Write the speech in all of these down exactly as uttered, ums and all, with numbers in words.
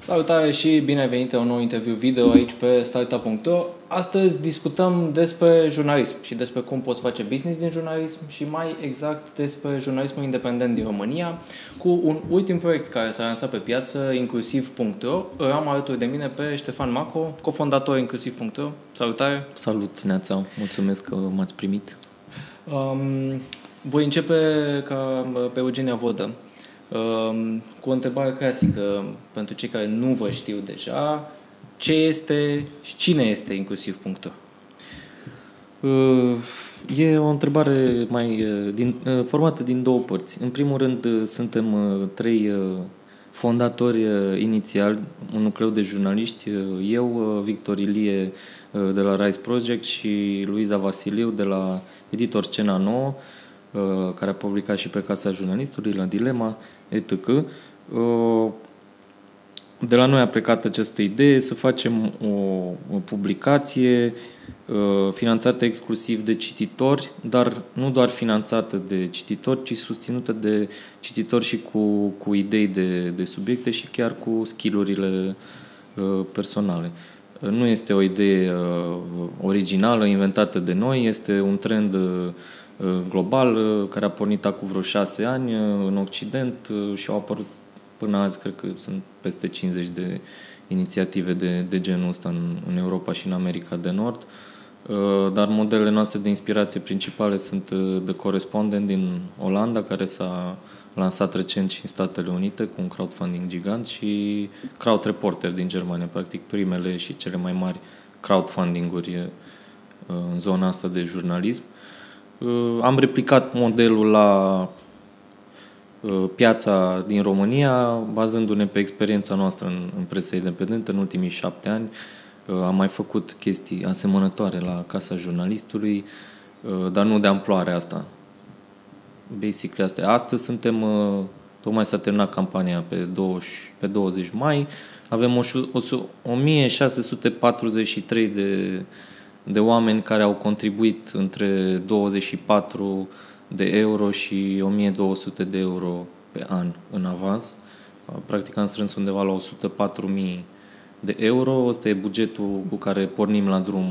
Salutare și bine ai venit la un nou interviu video aici pe startup punct ro. Astăzi discutăm despre jurnalism și despre cum poți face business din jurnalism și mai exact despre jurnalismul independent din România cu un ultim proiect care s-a lansat pe piață, inclusiv punct ro. Îl am alături de mine pe Ștefan Maco, cofondator inclusiv punct ro. Salutare! Salut, Neața! Mulțumesc că m-ați primit. Um, voi începe ca pe Eugenia Vodă. Cu o întrebare clasică pentru cei care nu vă știu deja: ce este și cine este inclusiv punct ro? E o întrebare mai din, formată din două părți. În primul rând, suntem trei fondatori inițiali, un nucleu de jurnaliști, eu, Victor Ilie de la Rise Project și Luiza Vasiliu de la Editor Scena Nouă, care a publicat și pe Casa Jurnalistului, la Dilema, et cetera. De la noi a plecat această idee să facem o, o publicație finanțată exclusiv de cititori, dar nu doar finanțată de cititori, ci susținută de cititori și cu, cu idei de, de subiecte și chiar cu skill-urile personale. Nu este o idee originală, inventată de noi, este un trend global care a pornit acum vreo șase ani în Occident și au apărut până azi, cred că sunt peste cincizeci de inițiative de, de genul ăsta în, în Europa și în America de Nord. Dar modelele noastre de inspirație principale sunt The Correspondent din Olanda, care s-a lansat recent și în Statele Unite cu un crowdfunding gigant, și Crowd Reporter din Germania, practic primele și cele mai mari crowdfunding-uri în zona asta de jurnalism. Am replicat modelul la piața din România, bazându-ne pe experiența noastră în, în presă independentă în ultimii șapte ani. Am mai făcut chestii asemănătoare la Casa Jurnalistului, dar nu de amploarea asta. Basically asta. Astăzi suntem, tocmai s-a terminat campania pe, douăzeci, pe douăzeci mai, avem o mie șase sute patruzeci și trei de, de oameni care au contribuit între douăzeci și patru de euro și o mie două sute de euro pe an în avans. Practic am strâns undeva la o sută patru mii de euro. Ăsta e bugetul cu care pornim la drum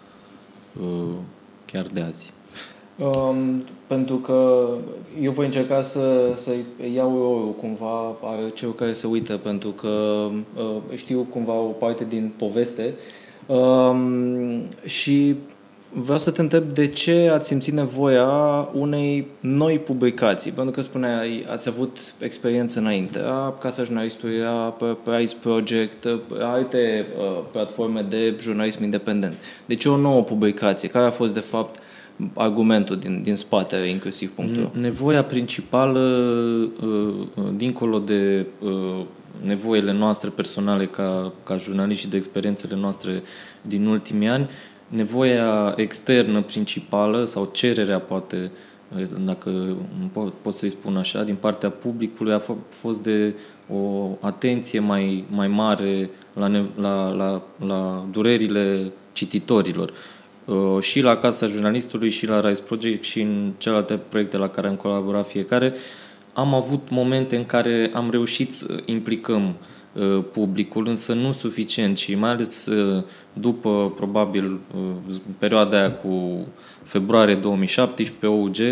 chiar de azi. Um, pentru că eu voi încerca să, să iau eu cumva a celor care se uită, pentru că uh, știu cumva o parte din poveste um, și vreau să te întreb de ce ați simțit nevoia unei noi publicații, pentru că spuneai, ați avut experiență înainte, a Casa Jurnalistului, a Rise Project, a alte uh, platforme de jurnalism independent. De ce o nouă publicație? Care a fost de fapt argumentul din, din spatele inclusiv punct ro? Nevoia principală, dincolo de nevoile noastre personale ca, ca jurnaliști și de experiențele noastre din ultimii ani, nevoia externă principală sau cererea, poate, dacă pot, pot să-i spun așa, din partea publicului a fost de o atenție mai, mai mare la, la, la, la durerile cititorilor. Și la Casa Jurnalistului și la Rise Project și în celelalte proiecte la care am colaborat fiecare, am avut momente în care am reușit să implicăm publicul, însă nu suficient, și mai ales după, probabil, perioada aia cu februarie două mii șaptesprezece, O U G,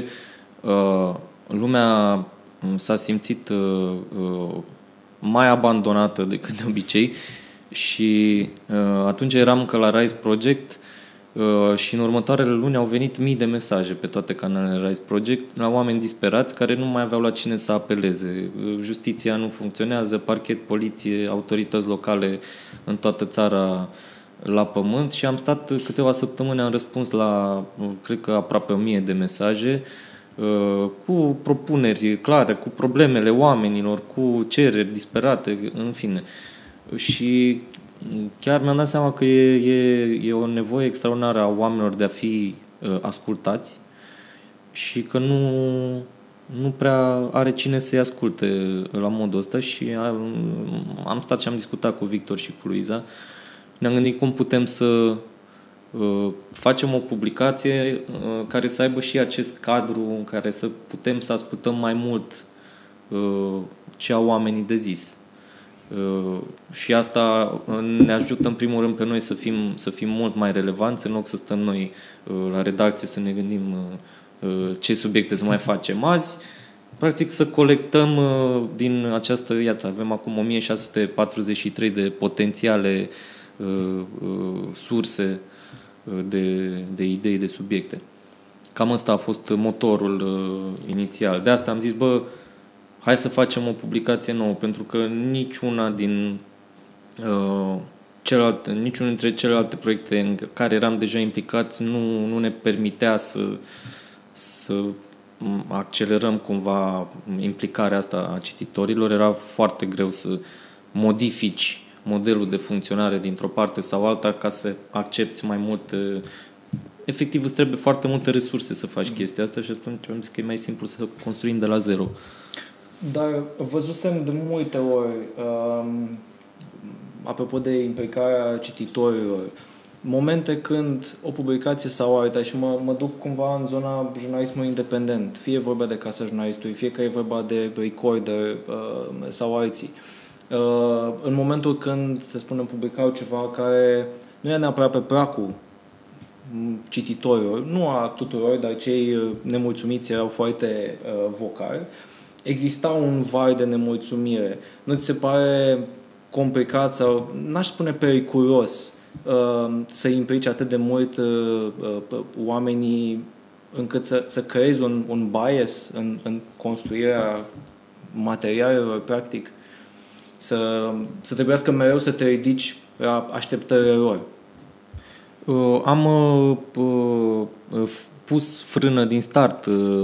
lumea s-a simțit mai abandonată decât de obicei și atunci eram încă la Rise Project și în următoarele luni au venit mii de mesaje pe toate canalele Rise Project la oameni disperați care nu mai aveau la cine să apeleze. Justiția nu funcționează, parchet, poliție, autorități locale în toată țara la pământ, și am stat câteva săptămâni, am răspuns la, cred că, aproape o mie de mesaje cu propuneri clare, cu problemele oamenilor, cu cereri disperate, în fine. Și chiar mi-am dat seama că e, e, e o nevoie extraordinară a oamenilor de a fi uh, ascultați și că nu, nu prea are cine să-i asculte la modul ăsta, și am, am stat și am discutat cu Victor și cu Luiza. Ne-am gândit cum putem să uh, facem o publicație uh, care să aibă și acest cadru în care să putem să ascultăm mai mult uh, ce au oamenii de zis. Și asta ne ajută în primul rând pe noi să fim, să fim mult mai relevanți, în loc să stăm noi la redacție să ne gândim ce subiecte să mai facem azi. Practic să colectăm din această, iată, avem acum o mie șase sute patruzeci și trei de potențiale surse de, de idei, de subiecte. Cam ăsta a fost motorul uh, inițial. De asta am zis, bă, hai să facem o publicație nouă, pentru că niciuna din uh, celelalte, niciunul dintre celelalte proiecte în care eram deja implicați nu, nu ne permitea să, să accelerăm cumva implicarea asta a cititorilor. Era foarte greu să modifici modelul de funcționare dintr-o parte sau alta ca să accepti mai mult. Efectiv, îți trebuie foarte multe resurse să faci chestia asta și atunci am zis că e mai simplu să construim de la zero. Dar văzusem de multe ori, um, apropo de implicarea cititorilor, momente când o publicație sau alta, și mă, mă duc cumva în zona jurnalismului independent, fie vorba de Casa Jurnalistului, fie că e vorba de Recorder uh, sau alții, uh, în momentul când, să spunem, publicau ceva care nu e neapărat pe placul cititorilor, nu a tuturor, dar cei nemulțumiți erau foarte uh, vocali, exista un vai de nemulțumire. Nu ți se pare complicat sau, n-aș spune periculos, uh, să implici atât de mult uh, uh, oamenii încât să, să creezi un, un bias în, în construirea materialelor, practic, să, să trebuiască mereu să te ridici la așteptările lor? Uh, am uh, uh, pus frână din start uh,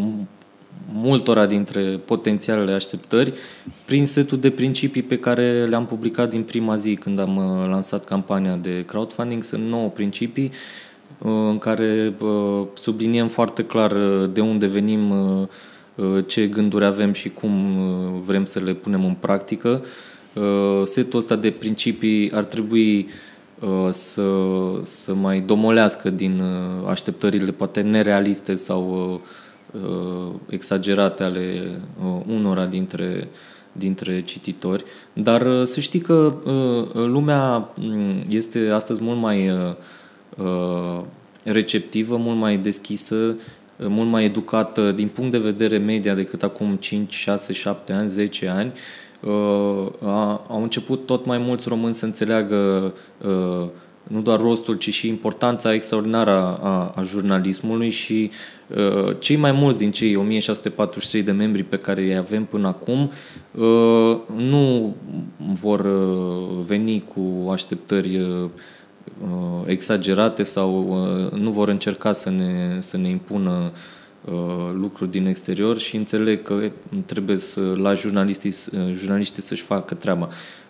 multora dintre potențialele așteptări prin setul de principii pe care le-am publicat din prima zi când am uh, lansat campania de crowdfunding. Sunt nouă principii uh, în care uh, subliniem foarte clar uh, de unde venim, uh, uh, ce gânduri avem și cum uh, vrem să le punem în practică. Uh, setul ăsta de principii ar trebui Să, să mai domolească din așteptările poate nerealiste sau uh, exagerate ale uh, unora dintre, dintre cititori. Dar uh, să știi că uh, lumea este astăzi mult mai uh, receptivă, mult mai deschisă, uh, mult mai educată din punct de vedere media decât acum cinci, șase, șapte ani, zece ani. Uh, a, au început tot mai mulți români să înțeleagă uh, nu doar rostul, ci și importanța extraordinară a, a, a jurnalismului și uh, cei mai mulți din cei o mie șase sute patruzeci și trei de membri pe care îi avem până acum uh, nu vor uh, veni cu așteptări uh, exagerate sau uh, nu vor încerca să ne, să ne impună lucruri din exterior și înțeleg că trebuie să la jurnaliștii, jurnaliștii să-și facă treaba.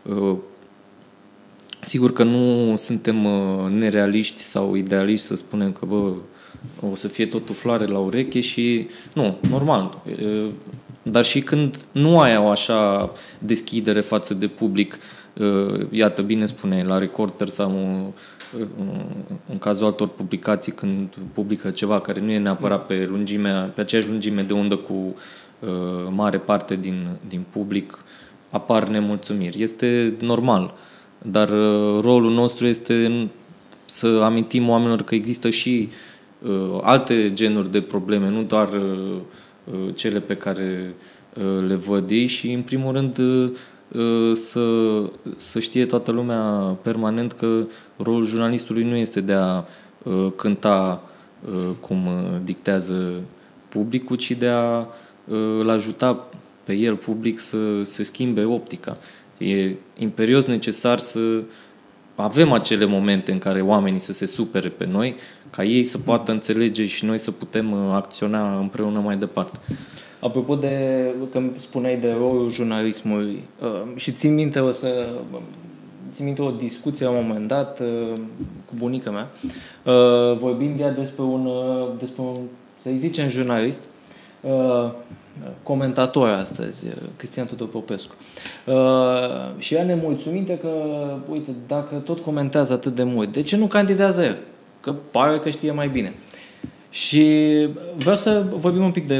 Sigur că nu suntem nerealiști sau idealiști să spunem că bă, o să fie totul floare la ureche și nu, normal. Dar și când nu ai o așa deschidere față de public, iată, bine spune, la Recorder sau în cazul altor publicații când publică ceva care nu e neapărat pe lungimea, pe aceeași lungime de undă cu uh, mare parte din, din public, apar nemulțumiri. Este normal, dar uh, rolul nostru este să amintim oamenilor că există și uh, alte genuri de probleme, nu doar uh, cele pe care uh, le văd ei și, în primul rând, uh, Să, să știe toată lumea permanent că rolul jurnalistului nu este de a uh, cânta uh, cum dictează publicul, ci de a uh, îl ajuta pe el, public, să se schimbe optica. E imperios necesar să avem acele momente în care oamenii să se supere pe noi, ca ei să poată înțelege și noi să putem acționa împreună mai departe. Apropo de, când spuneai de rolul jurnalismului, uh, și țin minte, o să, țin minte o discuție la un moment dat uh, cu bunica mea, uh, vorbind ea despre un, uh, despre un, să-i zicem, jurnalist, uh, comentator astăzi, Cristian Tudor Popescu. Uh, și ea nemulțumită că, uite, dacă tot comentează atât de mult, de ce nu candidează el? Că pare că știe mai bine. Și vreau să vorbim un pic de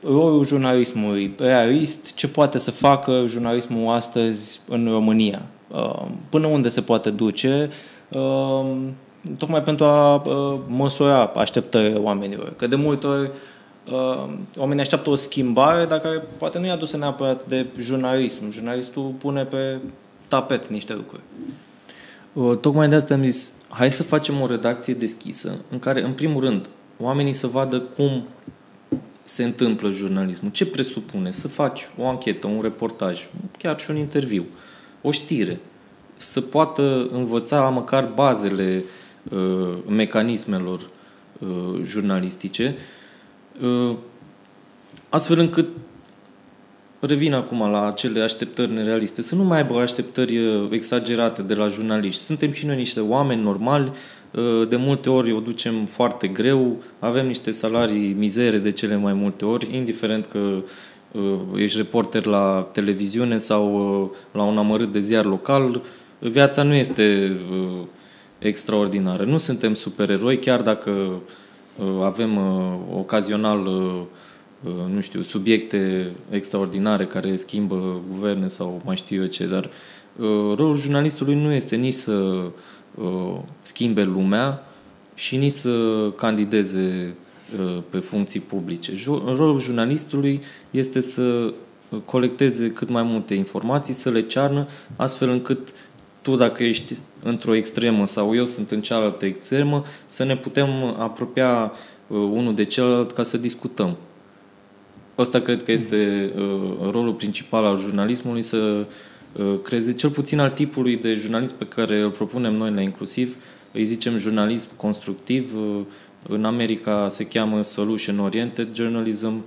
rolul jurnalismului realist, ce poate să facă jurnalismul astăzi în România, până unde se poate duce, tocmai pentru a măsura așteptările oamenilor. Că de multe ori oamenii așteaptă o schimbare, dar care poate nu e adusă neapărat de jurnalism. Jurnalistul pune pe tapet niște lucruri. Tocmai de asta am zis, hai să facem o redacție deschisă, în care, în primul rând, oamenii să vadă cum se întâmplă jurnalismul, ce presupune să faci o anchetă, un reportaj, chiar și un interviu, o știre, să poată învăța măcar bazele uh, mecanismelor uh, jurnalistice, uh, astfel încât, revin acum la acele așteptări nerealiste, să nu mai aibă așteptări exagerate de la jurnaliști. Suntem și noi niște oameni normali, de multe ori o ducem foarte greu, avem niște salarii mizere de cele mai multe ori, indiferent că ești reporter la televiziune sau la un amărât de ziar local, viața nu este extraordinară. Nu suntem supereroi, chiar dacă avem ocazional, nu știu, subiecte extraordinare care schimbă guverne sau mai știu eu ce, dar rolul jurnalistului nu este nici să schimbe lumea și nici să candideze pe funcții publice. Rolul jurnalistului este să colecteze cât mai multe informații, să le cearnă, astfel încât tu, dacă ești într-o extremă sau eu sunt în cealaltă extremă, să ne putem apropia unul de celălalt ca să discutăm. Ăsta cred că este rolul principal al jurnalismului, să creeze cel puțin al tipului de jurnalism pe care îl propunem noi la Inclusiv. Îi zicem jurnalism constructiv. În America se cheamă Solution Oriented Journalism.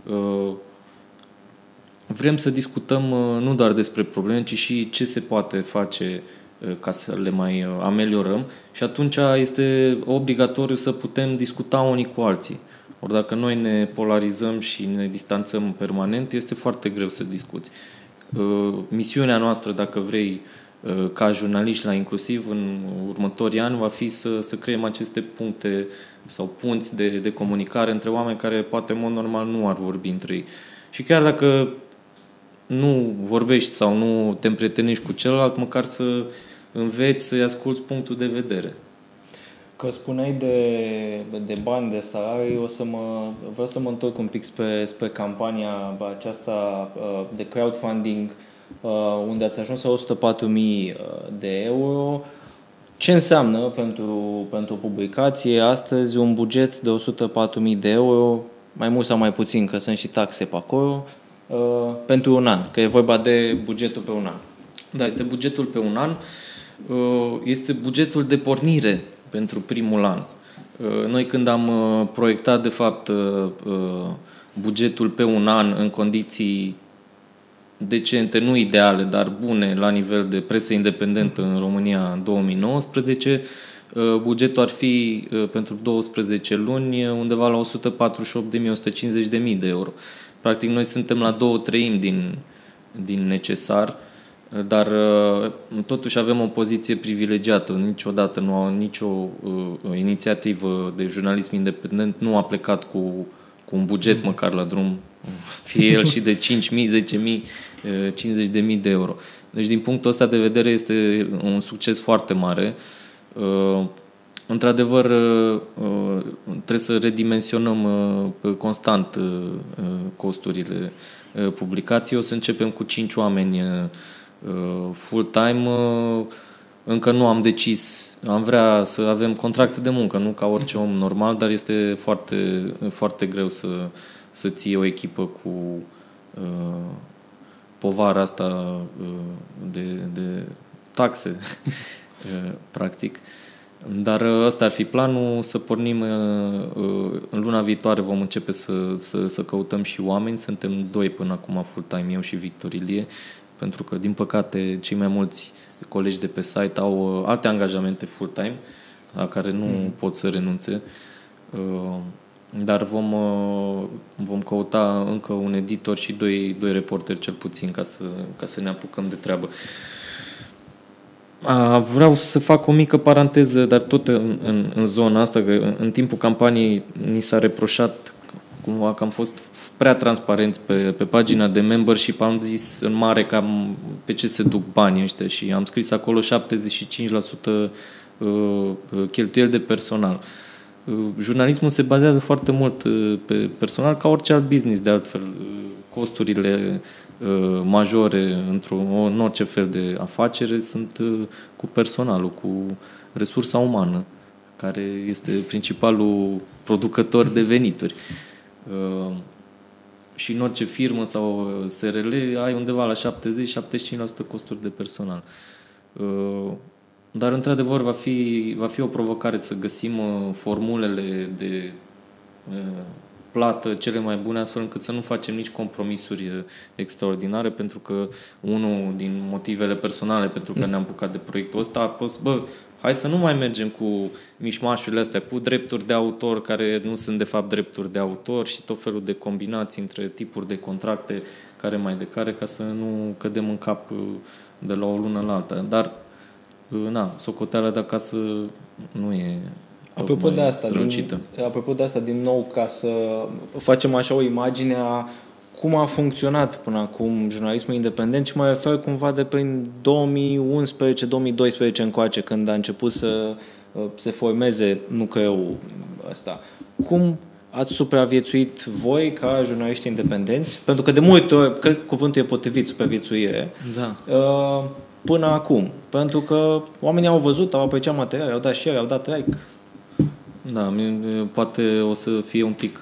Vrem să discutăm nu doar despre probleme, ci și ce se poate face ca să le mai ameliorăm și atunci este obligatoriu să putem discuta unii cu alții. Ori dacă noi ne polarizăm și ne distanțăm permanent, este foarte greu să discuți. Misiunea noastră, dacă vrei, ca jurnaliști la Inclusiv, în următorii ani, va fi să, să creăm aceste puncte sau punți de, de comunicare între oameni care poate în mod normal nu ar vorbi între ei. Și chiar dacă nu vorbești sau nu te împrietenești cu celălalt, măcar să înveți să-i asculți punctul de vedere. Că spuneai de, de bani, de salarii, o să mă, vreau să mă întorc un pic spre, spre campania aceasta de crowdfunding, unde ați ajuns la o sută patru mii de euro. Ce înseamnă pentru, pentru publicație astăzi un buget de o sută patru mii de euro, mai mult sau mai puțin, că sunt și taxe pe acolo, pentru un an, că e vorba de bugetul pe un an? Da, este bugetul pe un an, este bugetul de pornire pentru primul an. Noi când am proiectat, de fapt, bugetul pe un an în condiții decente, nu ideale, dar bune la nivel de presă independentă în România în două mii nouăsprezece, bugetul ar fi pentru douăsprezece luni undeva la o sută patruzeci și opt de mii - o sută cincizeci de mii de euro. Practic noi suntem la două treimi din, din necesar, dar totuși avem o poziție privilegiată. Niciodată nu au nicio uh, inițiativă de jurnalism independent nu a plecat cu, cu un buget măcar la drum, fie el și de cinci mii, zece mii, cincizeci de mii de euro. Deci din punctul ăsta de vedere este un succes foarte mare. Uh, într-adevăr uh, trebuie să redimensionăm uh, constant uh, costurile uh, publicației. O să începem cu cinci oameni uh, full-time, încă nu am decis, am vrea să avem contracte de muncă, nu ca orice om normal, dar este foarte, foarte greu să, să ții o echipă cu uh, povara asta uh, de, de taxe, uh, practic. Dar ăsta ar fi planul, să pornim uh, în luna viitoare vom începe să, să, să căutăm și oameni, suntem doi până acum full-time, eu și Victor Ilie, pentru că, din păcate, cei mai mulți colegi de pe site au alte angajamente full-time la care nu mm. pot să renunțe. Dar vom, vom căuta încă un editor și doi, doi reporteri cel puțin ca să, ca să ne apucăm de treabă. A, vreau să fac o mică paranteză, dar tot în, în, în zona asta, că în, în timpul campaniei ni s-a reproșat cumva că am fost prea transparenți pe, pe pagina de membership, am zis în mare cam pe ce se duc banii ăștia și am scris acolo șaptezeci și cinci la sută cheltuieli de personal. Jurnalismul se bazează foarte mult pe personal, ca orice alt business, de altfel. Costurile majore într-o, în orice fel de afacere sunt cu personalul, cu resursa umană, care este principalul producător de venituri. Și în orice firmă sau S R L ai undeva la șaptezeci șaptezeci și cinci la sută costuri de personal. Dar, într-adevăr, va fi, va fi o provocare să găsim formulele de plată cele mai bune, astfel încât să nu facem nici compromisuri extraordinare, pentru că unul din motivele personale pentru care ne-am apucat de proiectul ăsta a fost, bă, hai să nu mai mergem cu mișmașurile astea, cu drepturi de autor care nu sunt de fapt drepturi de autor și tot felul de combinații între tipuri de contracte care mai de care, ca să nu cădem în cap de la o lună la alta. Dar, na, socoteala de acasă nu e apropo de asta, din, apropo de asta, din nou, ca să facem așa o imagine a cum a funcționat până acum jurnalismul independent și mă refer cumva de prin două mii unsprezece două mii doisprezece încoace, când a început să se formeze nucleul ăsta. Cum ați supraviețuit voi ca jurnaliști independenți? Pentru că de multe ori, cred că cuvântul e potrivit, supraviețuire, da. Până acum. Pentru că oamenii au văzut, au apreciat materiale, au dat share, au dat like. Da, poate o să fie un pic,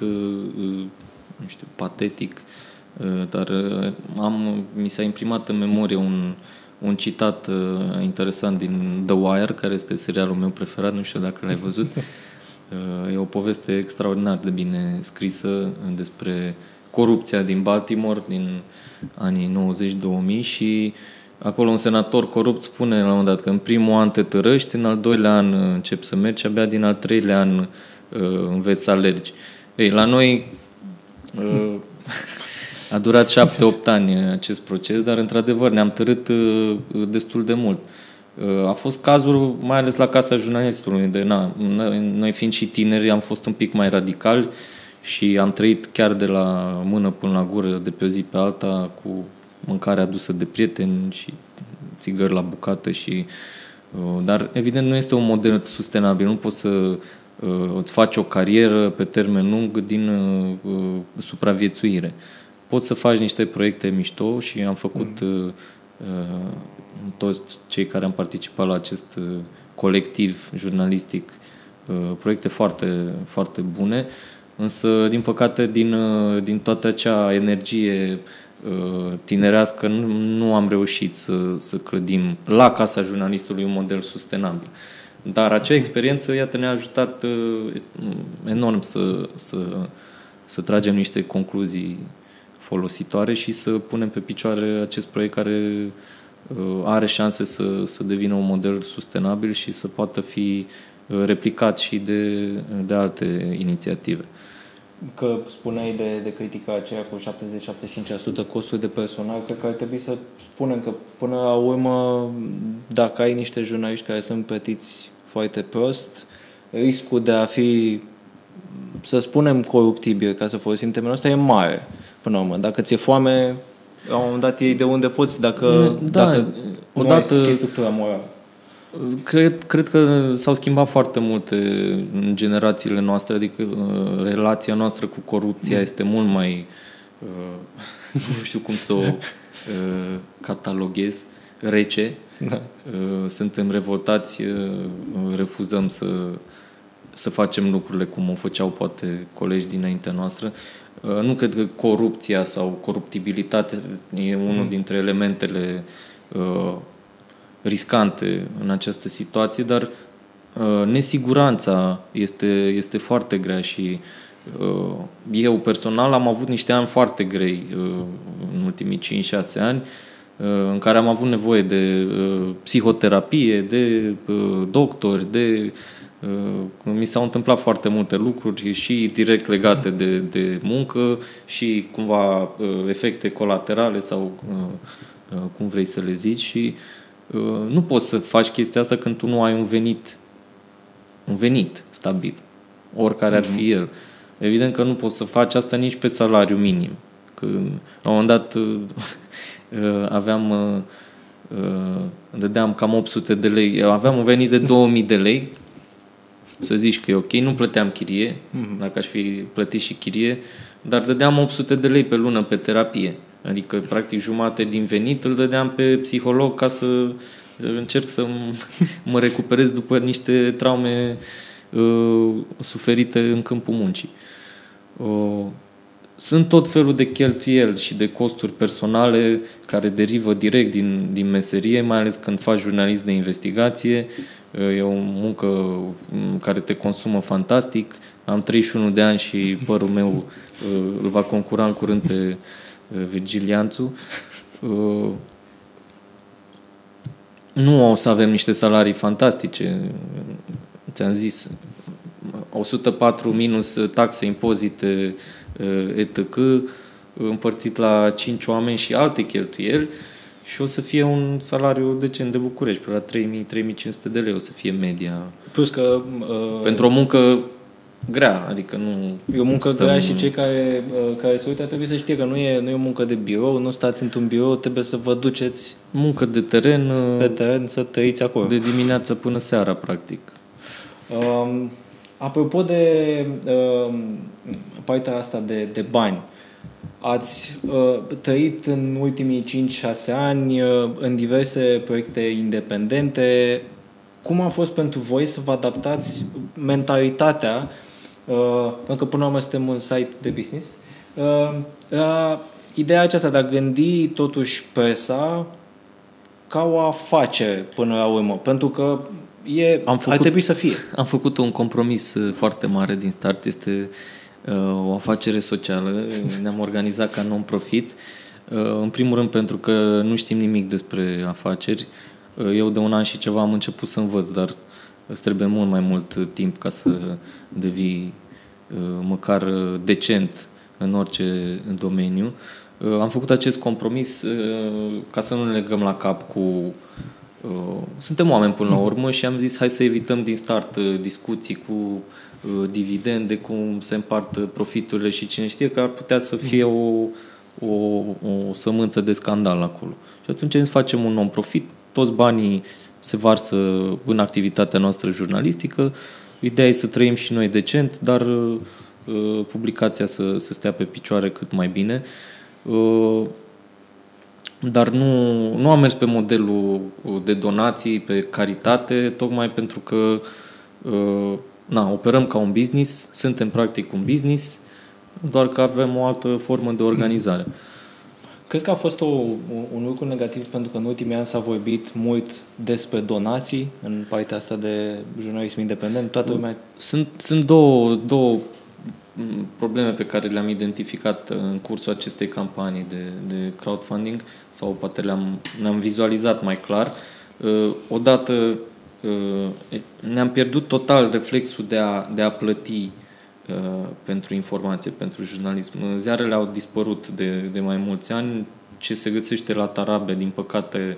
nu știu, patetic, dar am, mi s-a imprimat în memorie un, un citat interesant din The Wire, care este serialul meu preferat, nu știu dacă l-ai văzut. E o poveste extraordinar de bine scrisă despre corupția din Baltimore din anii nouăzeci două mii și acolo un senator corupt spune la un moment dat că în primul an te tărăști, în al doilea an începi să mergi și abia din al treilea an uh, înveți să alergi. Ei, la noi uh, a durat șapte opt ani acest proces, dar într-adevăr ne-am tărât uh, destul de mult. Uh, a fost cazul mai ales la Casa Jurnalistului, de, na, noi fiind și tineri am fost un pic mai radicali și am trăit chiar de la mână până la gură, de pe o zi pe alta, cu mâncare adusă de prieteni și țigări la bucată și, dar evident nu este un model sustenabil, nu poți să uh, îți faci o carieră pe termen lung din uh, supraviețuire. Poți să faci niște proiecte mișto și am făcut uh, uh, toți cei care am participat la acest uh, colectiv jurnalistic uh, proiecte foarte, foarte bune, însă din păcate din, uh, din toată acea energie tinerească nu, nu am reușit să, să clădim la Casa Jurnalistului un model sustenabil. Dar acea experiență, iată, ne-a ajutat uh, enorm să, să, să tragem niște concluzii folositoare și să punem pe picioare acest proiect care uh, are șanse să, să devină un model sustenabil și să poată fi replicat și de, de alte inițiative. Că spuneai de, de critica aceea cu șaptezeci șaptezeci și cinci la sută costuri de personal, cred că ar trebui să spunem că până la urmă, dacă ai niște jurnaliști care sunt plătiți foarte prost, riscul de a fi, să spunem, coruptibil, ca să folosim termenul ăsta, e mare până la urmă. Dacă ți-e foame, la un moment dat iei de unde poți, dacă, da, dacă odată, nu ai structura morală. Cred, cred că s-au schimbat foarte multe în generațiile noastre, adică relația noastră cu corupția este mult mai, nu știu cum să o cataloghez, rece. Da. Suntem revoltați, refuzăm să, să facem lucrurile cum o făceau poate colegi dinaintea noastră. Nu cred că corupția sau coruptibilitatea e unul dintre elementele riscante în această situație, dar uh, nesiguranța este, este foarte grea și uh, eu personal am avut niște ani foarte grei uh, în ultimii cinci șase ani uh, în care am avut nevoie de uh, psihoterapie, de uh, doctori, de uh, mi s-au întâmplat foarte multe lucruri și direct legate de, de muncă și cumva uh, efecte colaterale sau uh, uh, cum vrei să le zici și nu poți să faci chestia asta când tu nu ai un venit un venit stabil, oricare ar fi el. Evident că nu poți să faci asta nici pe salariu minim. Că, la un moment dat aveam, dădeam cam opt sute de lei, aveam un venit de două mii de lei, să zici că e ok, nu plăteam chirie, dacă aș fi plătit și chirie, dar dădeam opt sute de lei pe lună pe terapie. Adică, practic, jumate din venit îl dădeam pe psiholog ca să încerc să mă recuperez după niște traume uh, suferite în câmpul muncii. Uh, sunt tot felul de cheltuieli și de costuri personale care derivă direct din, din meserie, mai ales când faci jurnalism de investigație. Uh, e o muncă care te consumă fantastic. Am treizeci și unu de ani și părul meu uh, îl va concura în curând pe Virgil Ianțu. Nu o să avem niște salarii fantastice. Ți-am zis, o sută patru minus taxe, impozite, et cetera, împărțit la cinci oameni și alte cheltuieli și o să fie un salariu decent de București, pe la trei mii - trei mii cinci sute de lei o să fie media. Plus că... Uh... Pentru o muncă grea, adică nu... E o muncă stăm... grea și cei care, care se uită trebuie să știe că nu e, nu e o muncă de birou, nu stați într-un birou, trebuie să vă duceți muncă de teren, pe teren, să trăiți acolo. De dimineață până seara, practic. Um, apropo de um, partea asta de, de bani, ați uh, trăit în ultimii cinci șase ani uh, în diverse proiecte independente. Cum a fost pentru voi să vă adaptați mentalitatea, uh, pentru că până la urmă suntem un site de business, uh, la ideea aceasta de a gândi totuși presa ca o afacere până la urmă, pentru că e, am făcut, ar trebui să fie. Am făcut un compromis foarte mare din start, este uh, o afacere socială, ne-am organizat ca non-profit, uh, în primul rând pentru că nu știm nimic despre afaceri. Eu de un an și ceva am început să învăț, dar îți trebuie mult mai mult timp ca să devii măcar decent în orice domeniu. Am făcut acest compromis ca să nu ne legăm la cap cu... Suntem oameni până la urmă și am zis hai să evităm din start discuții cu dividende, cum se împart profiturile și cine știe că ar putea să fie o, o, o sămânță de scandal acolo. Și atunci facem un non-profit, toți banii se varsă în activitatea noastră jurnalistică. Ideea e să trăim și noi decent, dar uh, publicația să, să stea pe picioare cât mai bine. Uh, dar nu, nu am mers pe modelul de donații, pe caritate, tocmai pentru că uh, na, operăm ca un business, suntem practic un business, doar că avem o altă formă de organizare. Crezi că a fost o, un lucru negativ pentru că în ultimii ani s-a vorbit mult despre donații în partea asta de jurnalism independent? Toată lumea... Sunt, sunt două, două probleme pe care le-am identificat în cursul acestei campanii de, de crowdfunding sau poate le-am, le-am vizualizat mai clar. Odată ne-am pierdut total reflexul de a, de a plăti pentru informație, pentru jurnalism. Ziarele au dispărut de, de mai mulți ani. Ce se găsește la tarabe, din păcate,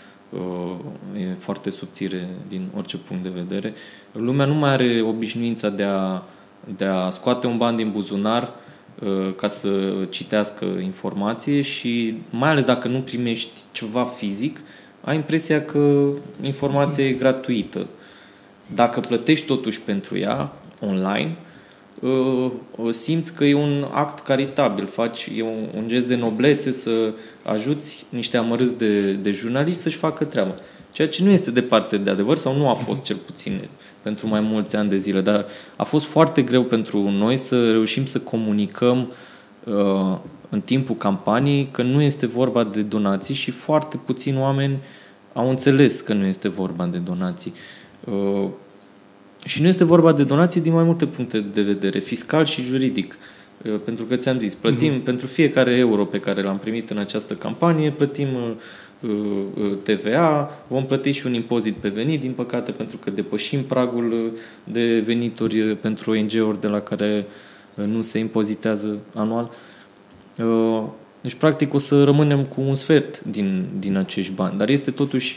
e foarte subțire din orice punct de vedere. Lumea nu mai are obișnuința de a, de a scoate un ban din buzunar ca să citească informație și mai ales dacă nu primești ceva fizic, ai impresia că informația e gratuită. Dacă plătești totuși pentru ea, online, simți că e un act caritabil, faci, e un, un gest de noblețe să ajuți niște amărâți de, de jurnaliști să-și facă treaba. Ceea ce nu este departe de adevăr sau nu a fost cel puțin pentru mai mulți ani de zile, dar a fost foarte greu pentru noi să reușim să comunicăm uh, în timpul campaniei că nu este vorba de donații și foarte puțini oameni au înțeles că nu este vorba de donații. Uh, Și nu este vorba de donații din mai multe puncte de vedere, fiscal și juridic. Pentru că ți-am zis, plătim mm-hmm. pentru fiecare euro pe care l-am primit în această campanie, plătim T V A, vom plăti și un impozit pe venit, din păcate, pentru că depășim pragul de venituri pentru O N G-uri de la care nu se impozitează anual. Deci, practic, o să rămânem cu un sfert din, din acești bani. Dar este totuși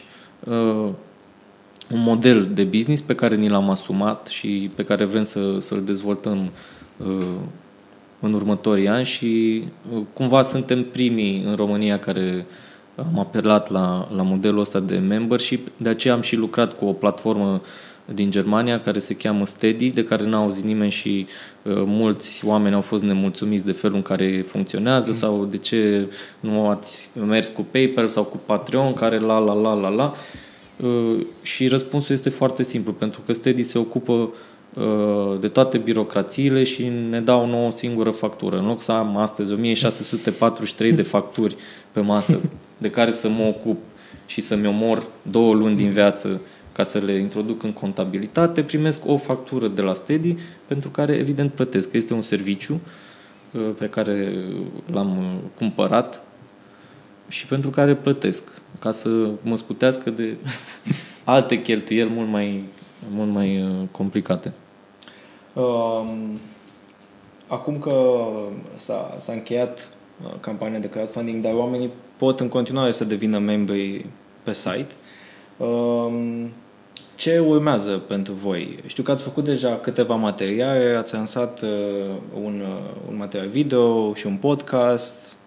un model de business pe care ni l-am asumat și pe care vrem să, să-l dezvoltăm în următorii ani și cumva suntem primii în România care am apelat la, la modelul ăsta de membership. De aceea am și lucrat cu o platformă din Germania care se cheamă Steady, de care n-a auzit nimeni și uh, mulți oameni au fost nemulțumiți de felul în care funcționează mm. sau de ce nu ați mers cu PayPal sau cu Patreon, care la la la la la. Uh, și răspunsul este foarte simplu, pentru că Steady se ocupă uh, de toate birocrațiile și ne dau nouă o singură factură. În loc să am astăzi o mie șase sute patruzeci și trei de facturi pe masă de care să mă ocup și să-mi omor două luni din viață ca să le introduc în contabilitate, primesc o factură de la Steady pentru care evident plătesc. Este un serviciu pe care l-am cumpărat și pentru care plătesc, ca să mă scutească de alte cheltuieli mult mai, mult mai complicate. Um, acum că s-a, s-a încheiat campania de crowdfunding, dar oamenii pot în continuare să devină membri pe site. Um, ce urmează pentru voi? Știu că ați făcut deja câteva materiale, ați lansat uh, un, uh, un material video și un podcast.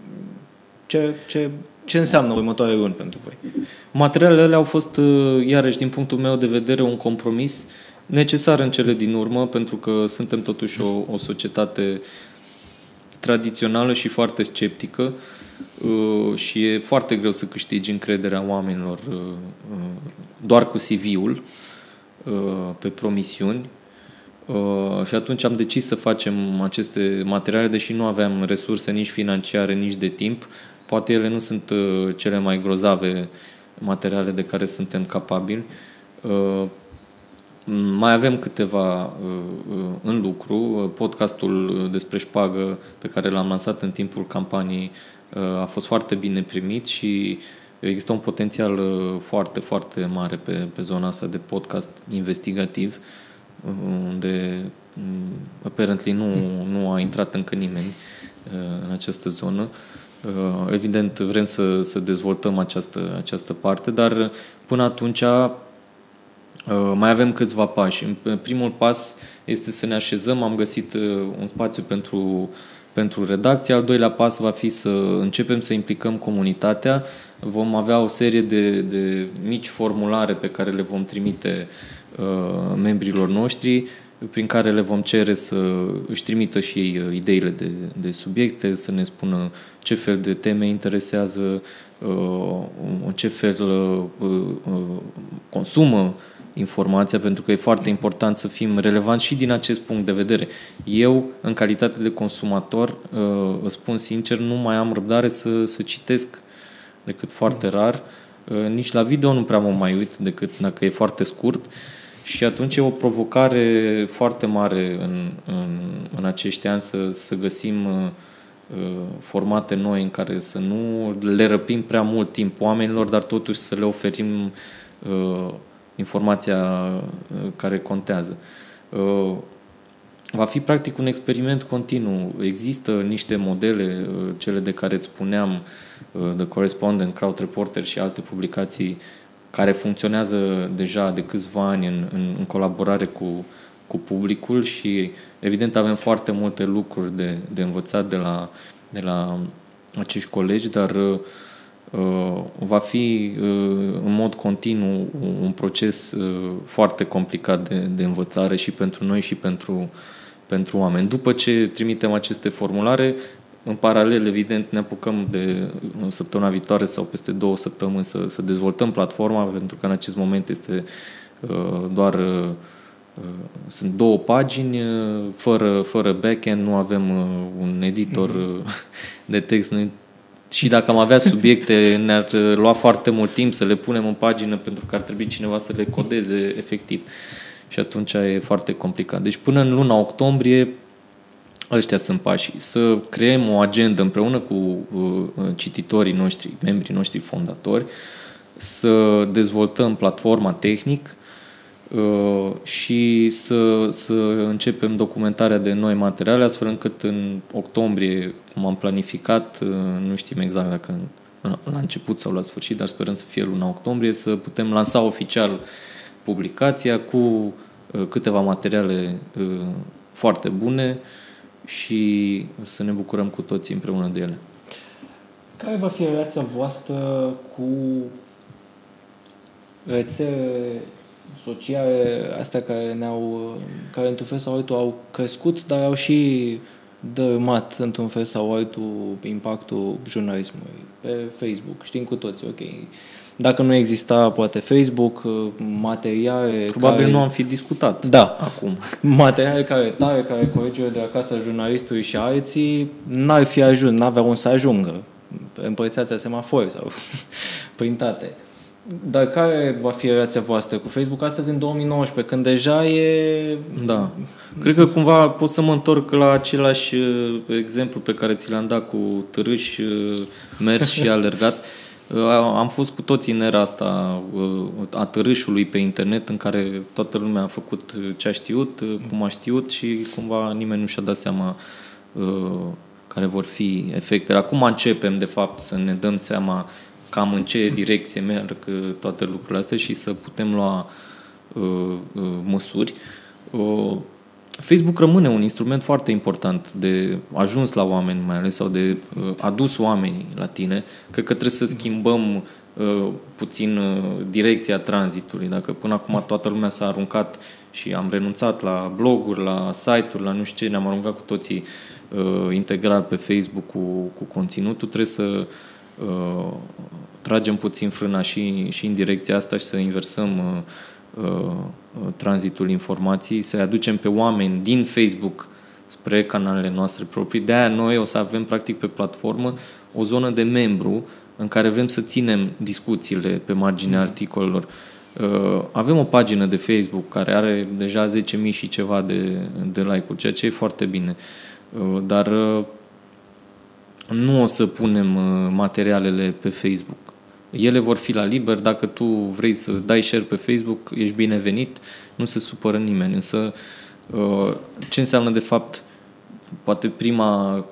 Ce, ce, ce înseamnă următoarele luni pentru voi? Materialele alea au fost, uh, iarăși, din punctul meu de vedere, un compromis necesar în cele din urmă, pentru că suntem totuși o, o societate tradițională și foarte sceptică. Uh, și e foarte greu să câștigi încrederea oamenilor uh, uh, doar cu C V-ul uh, pe promisiuni uh, și atunci am decis să facem aceste materiale, deși nu aveam resurse nici financiare, nici de timp. Poate ele nu sunt uh, cele mai grozave materiale de care suntem capabili. Uh, mai avem câteva uh, în lucru. Podcastul despre șpagă pe care l-am lansat în timpul campaniei a fost foarte bine primit și există un potențial foarte, foarte mare pe, pe zona asta de podcast investigativ, unde apparently nu, nu a intrat încă nimeni în această zonă. Evident, vrem să, să dezvoltăm această, această parte, dar până atunci mai avem câțiva pași. Primul pas este să ne așezăm. Am găsit un spațiu pentru pentru redacție. Al doilea pas va fi să începem să implicăm comunitatea. Vom avea o serie de, de mici formulare pe care le vom trimite uh, membrilor noștri, prin care le vom cere să își trimită și ei ideile de, de subiecte, să ne spună ce fel de teme interesează, uh, în ce fel uh, uh, consumă informația, pentru că e foarte important să fim relevanți și din acest punct de vedere. Eu, în calitate de consumator, îți spun sincer, nu mai am răbdare să, să citesc decât foarte rar. Nici la video nu prea mă mai uit decât dacă e foarte scurt și atunci e o provocare foarte mare în, în, în acești ani să, să găsim formate noi în care să nu le răpim prea mult timp oamenilor, dar totuși să le oferim informația care contează. Va fi practic un experiment continuu. Există niște modele, cele de care îți spuneam, The Correspondent, Crowd Reporter și alte publicații care funcționează deja de câțiva ani în, în, în colaborare cu, cu publicul și evident avem foarte multe lucruri de, de învățat de la, de la acești colegi, dar Uh, va fi uh, în mod continuu un proces uh, foarte complicat de, de învățare și pentru noi și pentru, pentru oameni. După ce trimitem aceste formulare, în paralel, evident, ne apucăm de săptămâna viitoare sau peste două săptămâni să, să dezvoltăm platforma, pentru că în acest moment este uh, doar uh, sunt două pagini fără, fără backend, nu avem uh, un editor uh, de text, nu. Și dacă am avea subiecte, ne-ar lua foarte mult timp să le punem în pagină pentru că ar trebui cineva să le codeze efectiv. Și atunci e foarte complicat. Deci până în luna octombrie, ăștia sunt pașii. Să creăm o agendă împreună cu uh, cititorii noștri, membrii noștri fondatori, să dezvoltăm platforma tehnic uh, și să, să începem documentarea de noi materiale, astfel încât în octombrie, cum am planificat, uh, nu știm exact dacă la început sau la sfârșit, dar sperăm să fie luna octombrie, să putem lansa oficial publicația cu uh, câteva materiale uh, foarte bune și să ne bucurăm cu toții împreună de ele. Care va fi relația voastră cu rețele sociale astea care ne-au, care într-un fel sau altul au crescut, dar au și dărâmat într-un fel sau altul impactul jurnalismului pe Facebook? Știm cu toții, ok. Dacă nu exista poate Facebook, materiale... Probabil care... nu am fi discutat da. acum. Materiale care tare, care colegiile de la Casa Jurnalistului și alții n-ar fi ajuns, n-aveau un să ajungă. Împărțați a semafori sau printate. Dar care va fi relația voastră cu Facebook astăzi în două mii nouăsprezece, când deja e... Da. Cred că cumva pot să mă întorc la același exemplu pe care ți l-am dat cu târâș, mers și alergat. Am fost cu toții în era asta a târâșului pe internet, în care toată lumea a făcut ce a știut, cum a știut și cumva nimeni nu și-a dat seama care vor fi efectele. Acum începem, de fapt, să ne dăm seama cam în ce direcție merg toate lucrurile astea și să putem lua uh, uh, măsuri. Uh, Facebook rămâne un instrument foarte important de ajuns la oameni, mai ales, sau de uh, adus oamenii la tine. Cred că trebuie să schimbăm uh, puțin uh, direcția tranzitului. Dacă până acum toată lumea s-a aruncat și am renunțat la bloguri, la site-uri, la nu știu ce, ne-am aruncat cu toții uh, integral pe Facebook cu, cu conținutul, trebuie să uh, tragem puțin frâna și, și în direcția asta și să inversăm uh, uh, tranzitul informației, să-i aducem pe oameni din Facebook spre canalele noastre proprii. De-aia noi o să avem practic pe platformă o zonă de membru în care vrem să ținem discuțiile pe marginea articolelor. Uh, avem o pagină de Facebook care are deja zece mii și ceva de, de like-uri, ceea ce e foarte bine. Uh, dar uh, nu o să punem uh, materialele pe Facebook. Ele vor fi la liber, dacă tu vrei să dai share pe Facebook, ești binevenit, nu se supără nimeni. Însă ce înseamnă de fapt poate prima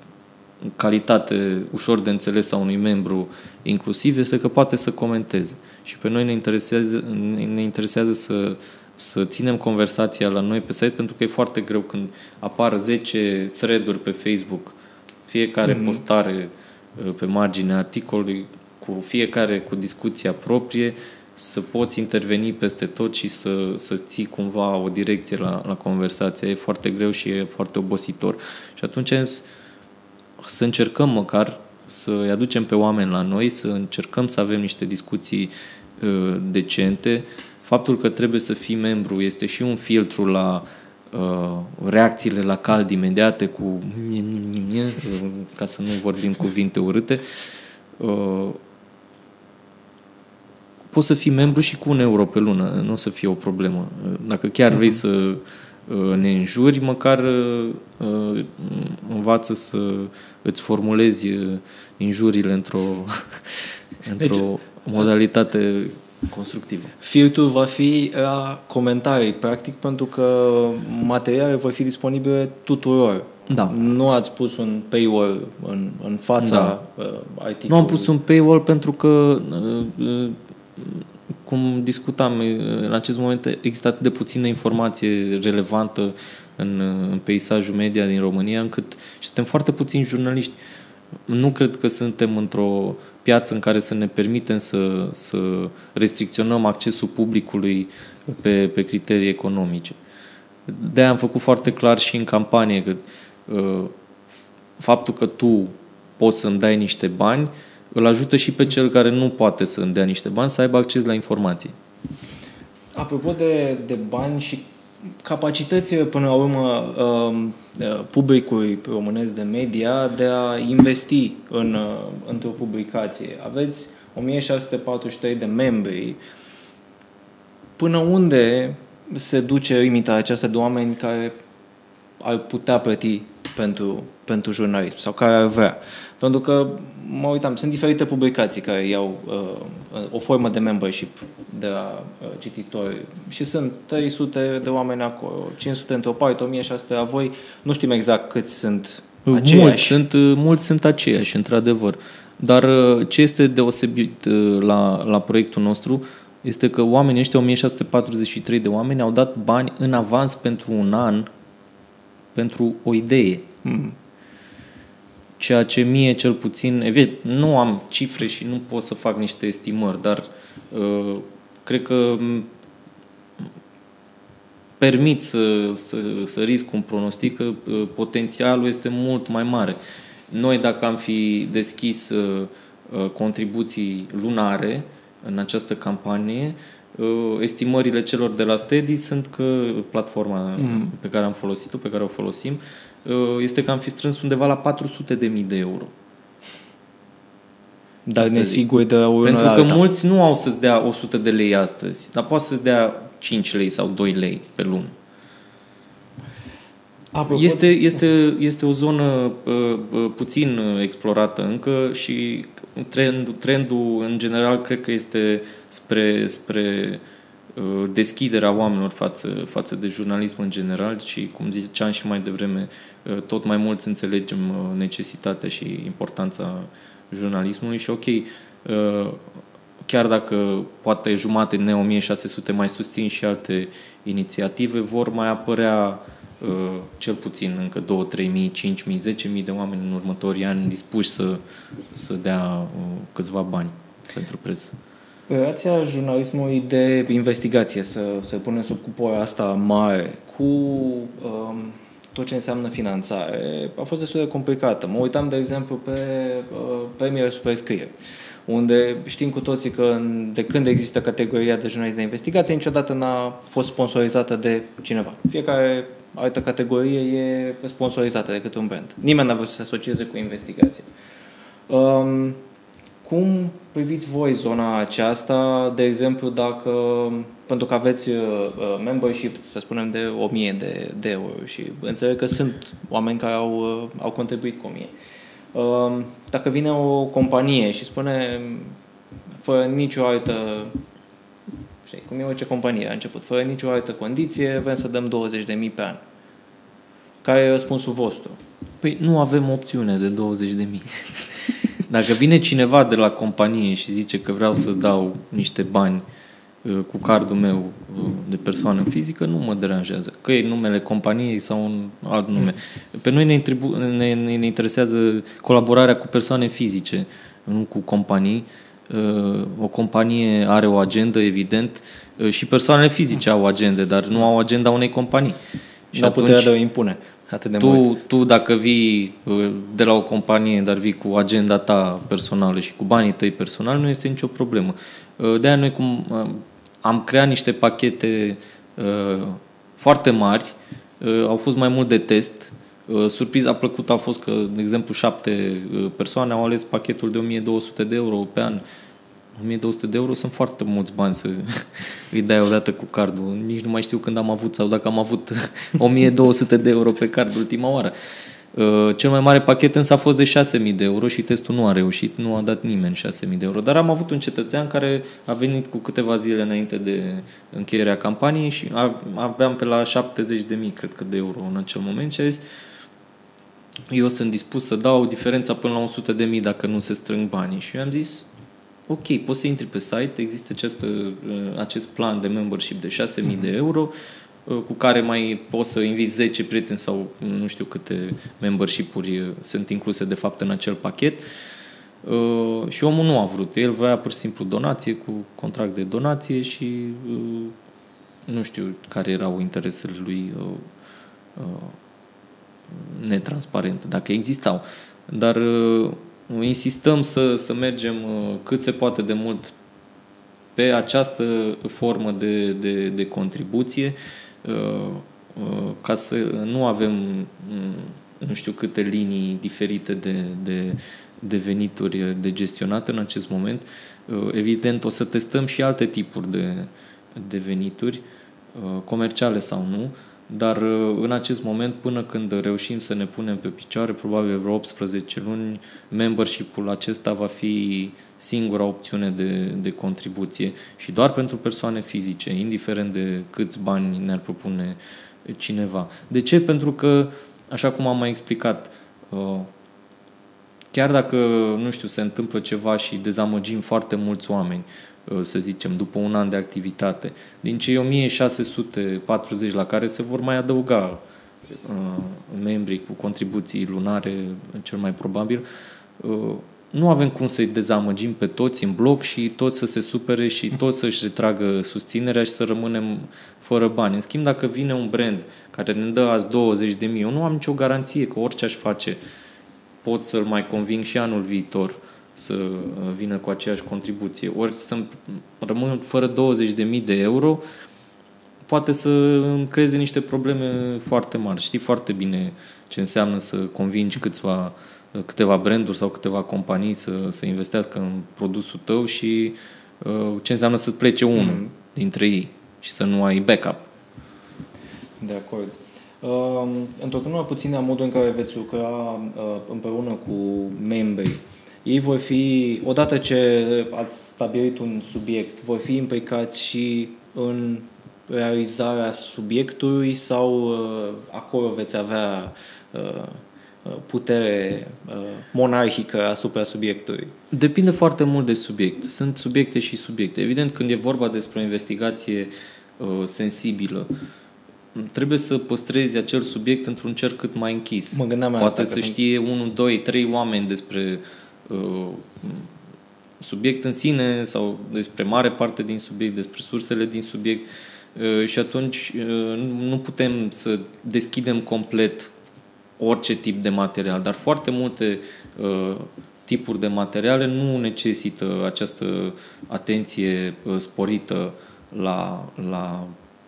calitate ușor de înțeles a unui membru inclusiv este că poate să comenteze. Și pe noi ne interesează, ne interesează să, să ținem conversația la noi pe site, pentru că e foarte greu când apar zece thread-uri pe Facebook, fiecare mm-hmm. postare pe marginea articolului, cu fiecare cu discuția proprie, să poți interveni peste tot și să, să ții cumva o direcție la, la conversație. E foarte greu și e foarte obositor. Și atunci să încercăm măcar să-i aducem pe oameni la noi, să încercăm să avem niște discuții uh, decente. Faptul că trebuie să fii membru este și un filtru la uh, reacțiile la cald imediate cu ca să nu vorbim cuvinte urâte. Uh, poți să fii membru și cu un euro pe lună, nu o să fie o problemă. Dacă chiar vrei să uh, ne înjuri, măcar uh, învață să îți formulezi injurile într-o, într-o deci, modalitate constructivă. Filtrul va fi la comentarii, practic, pentru că materiale vor fi disponibile tuturor. Da. Nu ați pus un paywall în, în fața da. uh, articolului. Nu am pus un paywall pentru că uh, cum discutam, în acest moment există atât de puțină informație relevantă în, în peisajul media din România, încât și suntem foarte puțini jurnaliști. Nu cred că suntem într-o piață în care să ne permitem să, să restricționăm accesul publicului pe, pe criterii economice. De-aia am făcut foarte clar și în campanie că uh, faptul că tu poți să-mi dai niște bani îl ajută și pe cel care nu poate să îmi dea niște bani să aibă acces la informații. Apropo de, de bani și capacitățile, până la urmă, publicului românesc de media de a investi în, într-o publicație. Aveți o mie șase sute patruzeci și trei de membri. Până unde se duce limita aceasta de oameni care ar putea plăti pentru, pentru jurnalism sau care ar vrea? Pentru că, mă uitam, sunt diferite publicații care iau uh, o formă de membership de la uh, cititori și sunt trei sute de oameni acolo, cinci sute într-o parte, o mie șase sute la voi, nu știm exact câți sunt aceiași. Mulți sunt, mulți sunt aceiași, într-adevăr. Dar ce este deosebit la, la proiectul nostru este că oamenii ăștia, o mie șase sute patruzeci și trei de oameni, au dat bani în avans pentru un an pentru o idee. Mm. Ceea ce mie, cel puțin, evident, nu am cifre și nu pot să fac niște estimări, dar uh, cred că permit să, să, să risc un pronostic că uh, potențialul este mult mai mare. Noi, dacă am fi deschis uh, contribuții lunare în această campanie, estimările celor de la Steady sunt că platforma mm. pe care am folosit-o, pe care o folosim, este că am fi strâns undeva la patru sute de mii de euro. Dar nesigur de o Pentru că alta. mulți nu au să-ți dea o sută de lei astăzi, dar poate să-ți dea cinci lei sau doi lei pe lună. Apropo... Este, este, este o zonă uh, puțin explorată încă și trend, trendul în general cred că este spre, spre uh, deschiderea oamenilor față, față de jurnalism în general și, cum ziceam și mai devreme, uh, tot mai mulți înțelegem uh, necesitatea și importanța jurnalismului și ok, uh, chiar dacă poate jumate din o mie șase sute mai susțin și alte inițiative, vor mai apărea Uh, cel puțin încă două, trei mii, cinci mii, zece mii de oameni în următorii ani dispuși să, să dea uh, câțiva bani pentru presă. Operația jurnalismului de investigație, să, să punem sub cupola asta mare, cu um, tot ce înseamnă finanțare, a fost destul de complicată. Mă uitam, de exemplu, pe uh, premiile Superscriere, unde știm cu toții că de când există categoria de jurnalist de investigație, niciodată n-a fost sponsorizată de cineva. Fiecare altă categorie e sponsorizată de către un brand. Nimeni n-a vrut să se asocieze cu investigație. Um, cum priviți voi zona aceasta, de exemplu, dacă, pentru că aveți uh, membership, să spunem, de o mie de, de euro și înțeleg că sunt oameni care au, uh, au contribuit cu o mie. Uh, dacă vine o companie și spune, fără nicio altă, știi, cum e orice companie a început, fără nicio altă condiție, vrem să dăm douăzeci de mii pe an. Care e răspunsul vostru? Păi nu avem opțiune de douăzeci de mii. Dacă vine cineva de la companie și zice că vreau să dau niște bani uh, cu cardul meu uh, de persoană fizică, nu mă deranjează. Că e numele companiei sau un alt nume. Pe noi ne, intribu- ne, ne interesează colaborarea cu persoane fizice, nu cu companii. Uh, o companie are o agendă, evident, uh, și persoanele fizice au agende, dar nu au agenda unei companii. Și nu puterea de o impune atât de tu, mult. Tu, dacă vii de la o companie, dar vii cu agenda ta personală și cu banii tăi personali, nu este nicio problemă. De-aia noi cum am creat niște pachete foarte mari, au fost mai mult de test. Surpriza plăcută a fost că, de exemplu, șapte persoane au ales pachetul de o mie două sute de euro pe an. o mie două sute de euro sunt foarte mulți bani să îi dai odată cu cardul. Nici nu mai știu când am avut sau dacă am avut o mie două sute de euro pe card ultima oară. Cel mai mare pachet însă a fost de șase mii de euro și testul nu a reușit, nu a dat nimeni șase mii de euro. Dar am avut un cetățean care a venit cu câteva zile înainte de încheierea campaniei și aveam pe la șaptezeci de mii, cred că, de euro în acel moment și a zis: eu sunt dispus să dau diferența până la o sută de mii dacă nu se strâng banii. Și eu am zis: ok, poți să intri pe site, există acest, acest plan de membership de șase mii de euro, cu care mai poți să inviți zece prieteni sau nu știu câte membership-uri sunt incluse de fapt în acel pachet. Și omul nu a vrut. El vrea pur și simplu donație cu contract de donație și nu știu care erau interesele lui netransparente, dacă existau. Dar insistăm să, să mergem cât se poate de mult pe această formă de, de, de contribuție, ca să nu avem nu știu câte linii diferite de, de, de venituri de gestionate în acest moment. Evident, o să testăm și alte tipuri de, de venituri, comerciale sau nu, dar în acest moment, până când reușim să ne punem pe picioare, probabil vreo optsprezece luni, membership-ul acesta va fi singura opțiune de, de contribuție și doar pentru persoane fizice, indiferent de câți bani ne-ar propune cineva. De ce? Pentru că, așa cum am mai explicat, chiar dacă, nu știu, se întâmplă ceva și dezamăgim foarte mulți oameni, să zicem, după un an de activitate, din cei o mie șase sute patruzeci la care se vor mai adăuga membri cu contribuții lunare, cel mai probabil, nu avem cum să-i dezamăgim pe toți în bloc și toți să se supere și toți să-și retragă susținerea și să rămânem fără bani. În schimb, dacă vine un brand care ne dă azi douăzeci de mii, eu nu am nicio garanție că orice aș face pot să-l mai conving și anul viitor să vină cu aceeași contribuție. Ori să rămân fără douăzeci de mii de euro, poate să îmi creeze niște probleme foarte mari. Știi foarte bine ce înseamnă să convingi câțiva, câteva branduri sau câteva companii să, să investească în produsul tău și uh, ce înseamnă să plece unul mm. dintre ei și să nu ai backup. De acord. Uh, Întorcându-mă puțin la modul în care veți lucra uh, împreună cu membrii, ei vor fi, odată ce ați stabilit un subiect, vor fi implicați și în realizarea subiectului sau uh, acolo veți avea uh, putere uh, monarhică asupra subiectului? Depinde foarte mult de subiect. Sunt subiecte și subiecte. Evident, când e vorba despre o investigație uh, sensibilă, trebuie să păstrezi acel subiect într-un cerc cât mai închis. Mă gândeam Poate asta, să știe unu, doi, trei oameni despre uh, subiect în sine sau despre mare parte din subiect, despre sursele din subiect uh, și atunci uh, nu putem să deschidem complet orice tip de material, dar foarte multe uh, tipuri de materiale nu necesită această atenție uh, sporită la, la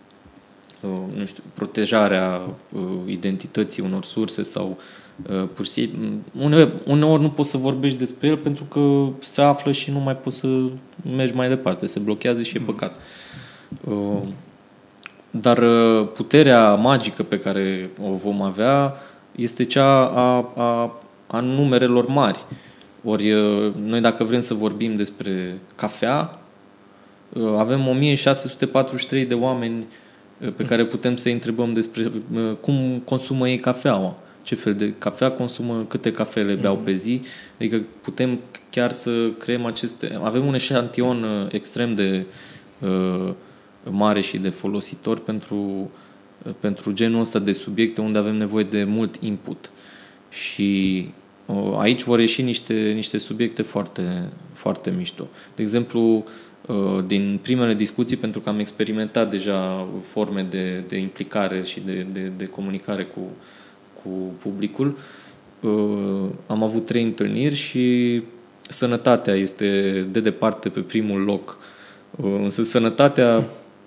uh, nu știu, protejarea uh, identității unor surse sau uh, pur și simplu, uneori, uneori nu poți să vorbești despre el pentru că se află și nu mai poți să mergi mai departe, se blochează și e păcat. Uh, dar uh, puterea magică pe care o vom avea este cea a, a, a numerelor mari. Ori noi dacă vrem să vorbim despre cafea, avem o mie șase sute patruzeci și trei de oameni pe care putem să-i întrebăm despre cum consumă ei cafeaua, ce fel de cafea consumă, câte cafele beau pe zi. Adică putem chiar să creăm aceste... Avem un eșantion extrem de uh, mare și de folositor pentru pentru genul ăsta de subiecte unde avem nevoie de mult input. Și uh, aici vor ieși niște, niște subiecte foarte, foarte mișto. De exemplu, uh, din primele discuții, pentru că am experimentat deja forme de, de implicare și de, de, de comunicare cu, cu publicul, uh, am avut trei întâlniri și sănătatea este de departe pe primul loc. Uh, însă sănătatea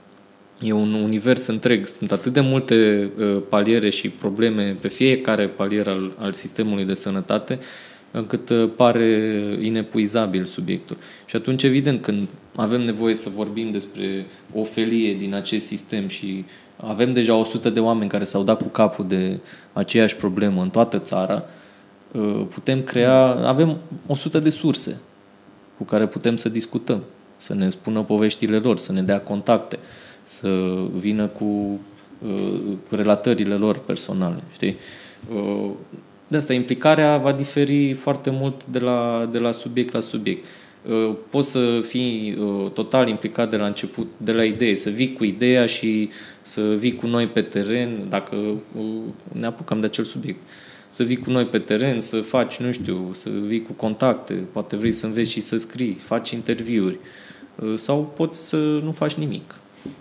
e un univers întreg. Sunt atât de multe uh, paliere și probleme pe fiecare palier al, al sistemului de sănătate, încât uh, pare inepuizabil subiectul. Și atunci, evident, când avem nevoie să vorbim despre o felie din acest sistem și avem deja o sută de oameni care s-au dat cu capul de aceeași problemă în toată țara, uh, putem crea... Avem o sută de surse cu care putem să discutăm, să ne spună poveștile lor, să ne dea contacte, să vină cu uh, relatările lor personale, știi? Uh, de asta, implicarea va diferi foarte mult de la, de la subiect la subiect. Uh, poți să fii uh, total implicat de la început, de la idee, să vii cu ideea și să vii cu noi pe teren, dacă uh, ne apucăm de acel subiect. Să vii cu noi pe teren, să faci, nu știu, să vii cu contacte, poate vrei să înveți și să scrii, faci interviuri, uh, sau poți să nu faci nimic.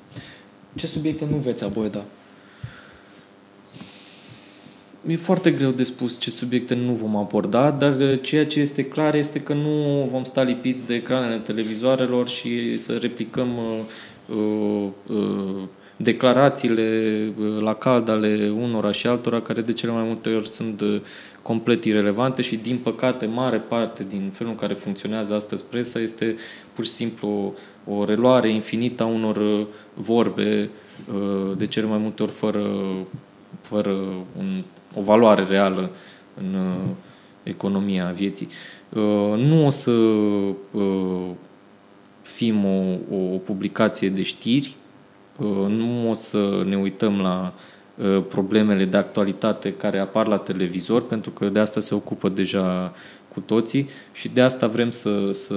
Ce subiecte nu veți aborda? E foarte greu de spus ce subiecte nu vom aborda, dar ceea ce este clar este că nu vom sta lipiți de ecranele televizoarelor și să replicăm uh, uh, declarațiile la cald ale unora și altora, care de cele mai multe ori sunt complet irelevante și, din păcate, mare parte din felul în care funcționează astăzi presa este pur și simplu o reluare infinită a unor vorbe, de cele mai multe ori fără, fără un, o valoare reală în economia vieții. Nu o să fim o, o publicație de știri, nu o să ne uităm la problemele de actualitate care apar la televizor, pentru că de asta se ocupă deja cu toții și de asta vrem să, să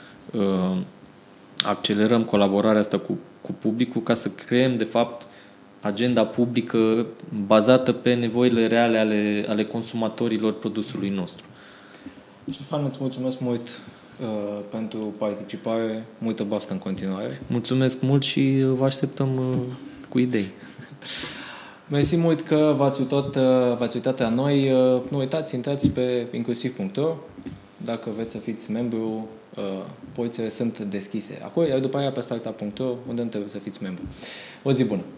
uh, accelerăm colaborarea asta cu, cu publicul, ca să creăm, de fapt, agenda publică bazată pe nevoile reale ale, ale consumatorilor produsului nostru. Ștefan, îți mulțumesc mult uh, pentru participare, multă baftă în continuare. Mulțumesc mult și vă așteptăm uh, cu idei. Mersi mult că v-ați uitat, v-ați uitat la noi. Nu uitați, intrați pe inclusiv punct ro. Dacă vreți să fiți membru, porțile sunt deschise acolo, iar după aia pe startup punct ro, unde nu trebuie să fiți membru. O zi bună!